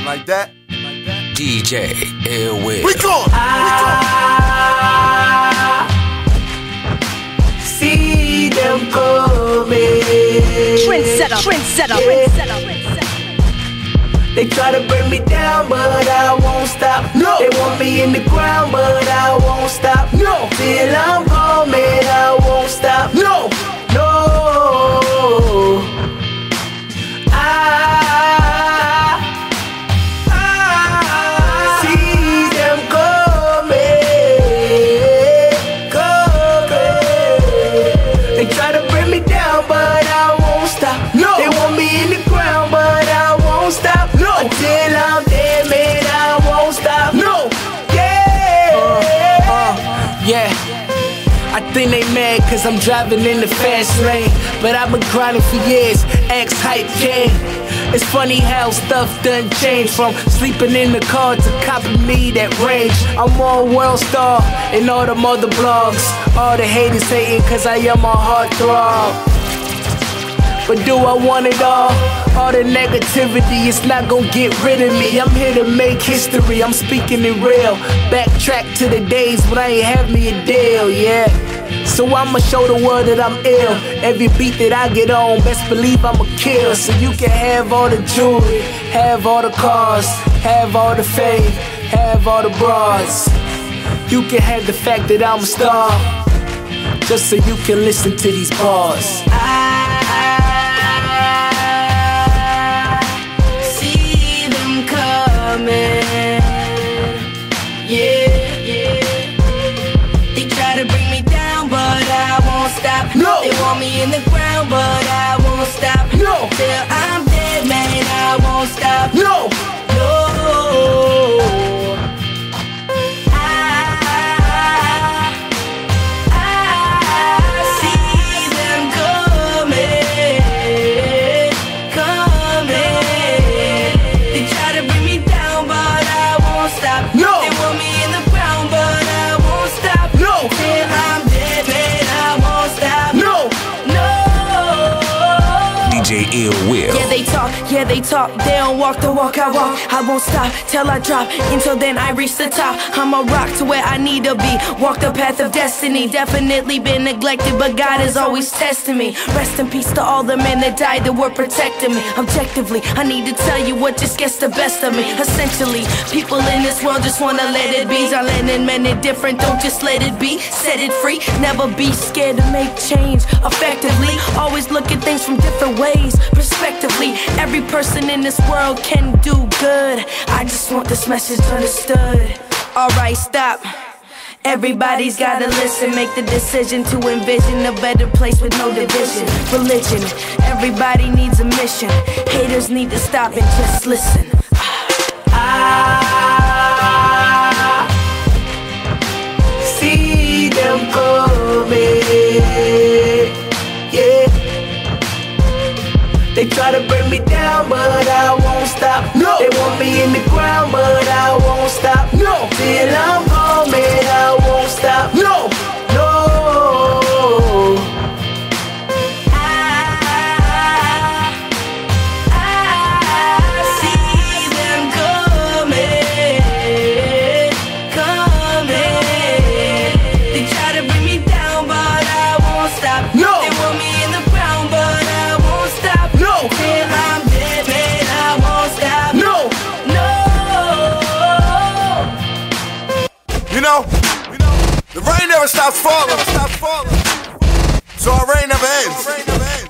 Like that. DJ Airwell. We gone. See them coming. Trendsetter. They try to bring me down, but I won't stop. No. They want me in the ground, but I won't stop. No. Till I'm gone, man, I won't stop. No. No. See them coming. They try to bring me down, but I won't stop. No. They want me in the ground, but I won't stop. No. Until I'm dead, man, I won't stop. No. Yeah. I think they mad cause I'm driving in the fast lane, but I've been grinding for years, X-Hype King. It's funny how stuff done changed, from sleeping in the car to copping me that range. I'm more world star in all the mother blogs. All the haters hating cause I am a heartthrob. But do I want it all? All the negativity, it's not gonna get rid of me. I'm here to make history, I'm speaking it real. Backtrack to the days when I ain't have me a deal, yeah. So I'ma show the world that I'm ill. Every beat that I get on, best believe I'ma kill. So you can have all the jewelry, have all the cars, have all the fame, have all the bras. You can have the fact that I'm a star, just so you can listen to these bars. No. They want me in the ground, but I won't stop. No. Till I'm dead, man, I won't stop. No. No. I see them coming. They try to bring me down, but I won't stop. No. They want me in the ground, but I won't stop. No. Till I'm dead, man, I won't stop. No. DJ Airwell. Yeah, they talk, they don't walk the walk I walk. I won't stop till I drop, until then I reach the top. I'm a rock to where I need to be, walk the path of destiny. Definitely been neglected, but God is always testing me. Rest in peace to all the men that died that were protecting me. Objectively, I need to tell you what just gets the best of me. Essentially, people in this world just wanna let it be. I'm letting men it different, don't just let it be. Set it free, never be scared to make change effectively. Always look at things from different ways, perspectively. Every person in this world can do good. I just want this message understood. Alright, stop. Everybody's gotta listen, make the decision to envision a better place with no division. Religion, everybody needs a mission. Haters need to stop and just listen. I see them coming. Yeah. They try to bring me down, but I won't stop. No. They want me in the ground, but I won't stop. No. Till I'm gone, man, I won't stop. No. No. I see them coming. They try to bring me down, but I won't stop. No. They want me in the ground, but I won't stop. No. Till I'm dead, man, I won't stop. No. No. You know, the rain never stops falling. So our rain never ends.